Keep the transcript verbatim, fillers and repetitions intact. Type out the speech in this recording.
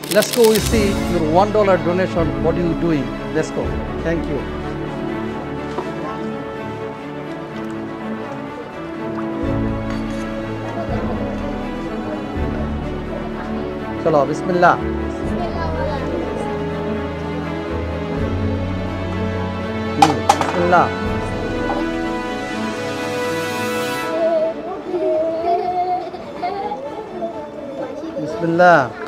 Let's go. We see your one dollar donation. What are you doing? Let's go. Thank you. Chalo, Bismillah. Hmm, Bismillah. Bismillah.